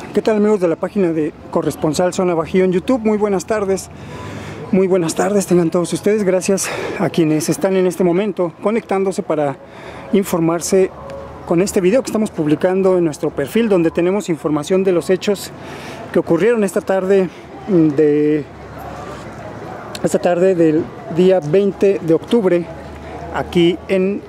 ¿Qué tal, amigos de la página de Corresponsal Zona Bajío en YouTube? Muy buenas tardes tengan todos ustedes. Gracias a quienes están en este momento conectándose para informarse con este video que estamos publicando en nuestro perfil, donde tenemos información de los hechos que ocurrieron esta tarde del día 20 de octubre aquí en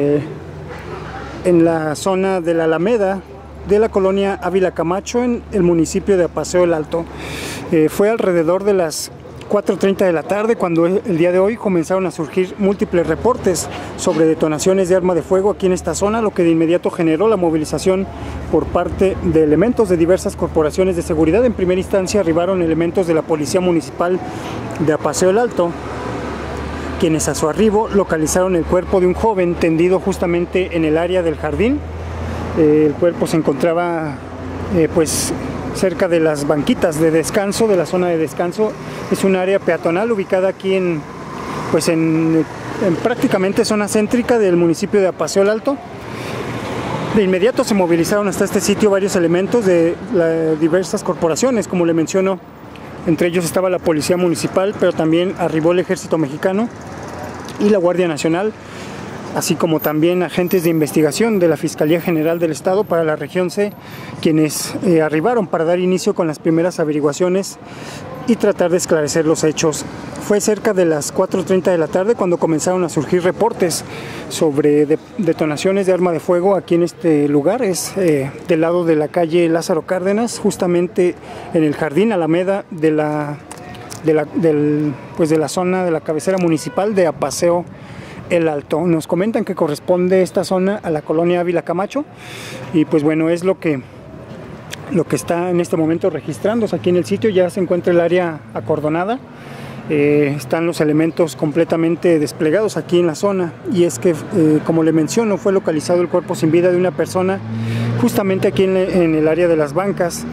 la zona de la Alameda de la colonia Ávila Camacho, en el municipio de Apaseo el Alto. Fue alrededor de las 4:30 de la tarde cuando el día de hoy comenzaron a surgir múltiples reportes sobre detonaciones de arma de fuego aquí en esta zona, lo que de inmediato generó la movilización por parte de elementos de diversas corporaciones de seguridad. En primera instancia arribaron elementos de la Policía Municipal de Apaseo el Alto, quienes a su arribo localizaron el cuerpo de un joven tendido justamente en el área del jardín. El cuerpo se encontraba pues cerca de las banquitas de descanso, de la zona de descanso. Es un área peatonal ubicada aquí en prácticamente zona céntrica del municipio de Apaseo el Alto. De inmediato se movilizaron hasta este sitio varios elementos de diversas corporaciones, como le menciono. Entre ellos estaba la Policía Municipal, pero también arribó el Ejército Mexicano y la Guardia Nacional, así como también agentes de investigación de la Fiscalía General del Estado para la región C, quienes arribaron para dar inicio con las primeras averiguaciones y tratar de esclarecer los hechos. Fue cerca de las 4:30 de la tarde cuando comenzaron a surgir reportes sobre detonaciones de arma de fuego aquí en este lugar. Es del lado de la calle Lázaro Cárdenas, justamente en el jardín Alameda de la zona de la cabecera municipal de Apaseo el Alto. Nos comentan que corresponde esta zona a la colonia Ávila Camacho, y pues bueno, es lo que está en este momento registrándose aquí en el sitio. Ya se encuentra el área acordonada, están los elementos completamente desplegados aquí en la zona, y es que como le menciono, fue localizado el cuerpo sin vida de una persona justamente aquí en el área de las bancas.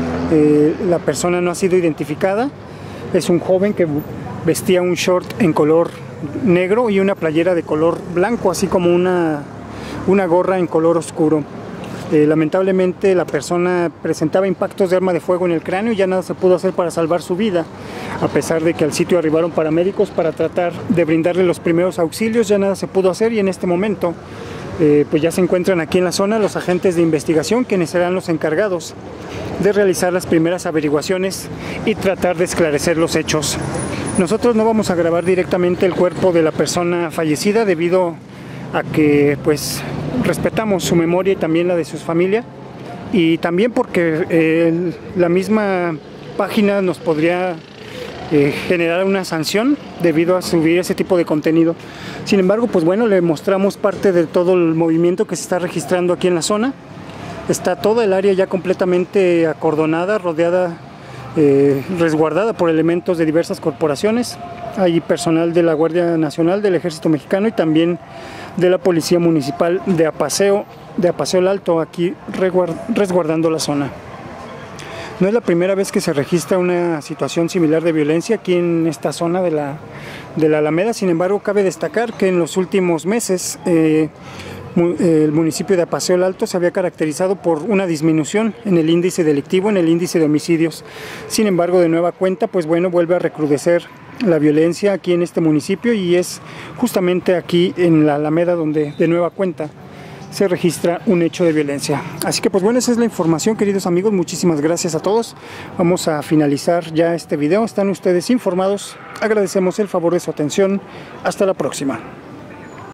La persona no ha sido identificada. Es un joven que vestía un short en color negro y una playera de color blanco, así como una gorra en color oscuro. Lamentablemente la persona presentaba impactos de arma de fuego en el cráneo y ya nada se pudo hacer para salvar su vida. A pesar de que al sitio arribaron paramédicos para tratar de brindarle los primeros auxilios, ya nada se pudo hacer, y en este momento pues ya se encuentran aquí en la zona los agentes de investigación, quienes serán los encargados de realizar las primeras averiguaciones y tratar de esclarecer los hechos. Nosotros no vamos a grabar directamente el cuerpo de la persona fallecida, debido a que pues respetamos su memoria y también la de su familia, y también porque la misma página nos podría generar una sanción debido a subir ese tipo de contenido. Sin embargo, pues bueno, le mostramos parte de todo el movimiento que se está registrando aquí en la zona. Está toda el área ya completamente acordonada, rodeada, resguardada por elementos de diversas corporaciones. Hay personal de la Guardia Nacional, del Ejército Mexicano y también de la Policía Municipal de Apaseo el Alto, aquí resguardando la zona. No es la primera vez que se registra una situación similar de violencia aquí en esta zona de la Alameda. Sin embargo, cabe destacar que en los últimos meses el municipio de Apaseo el Alto se había caracterizado por una disminución en el índice delictivo, en el índice de homicidios. Sin embargo, de nueva cuenta, pues bueno, vuelve a recrudecer la violencia aquí en este municipio, y es justamente aquí en la Alameda donde de nueva cuenta se registra un hecho de violencia. Así que pues bueno, esa es la información, queridos amigos. Muchísimas gracias a todos. Vamos a finalizar ya este video. Están ustedes informados. Agradecemos el favor de su atención. Hasta la próxima.